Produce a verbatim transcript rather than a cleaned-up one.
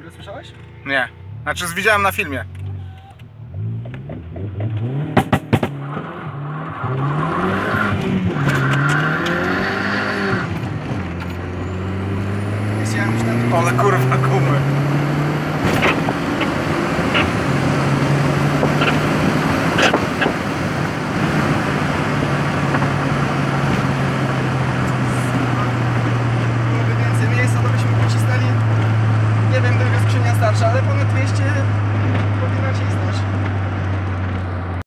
tego słyszałeś? Nie. Znaczy widziałem na filmie. Chciałem już tam... Ale kurwa gumy. Byłoby więcej miejsca, to byśmy pocisnęli. Nie wiem, druga skrzynia starsza, ale ponad dwieście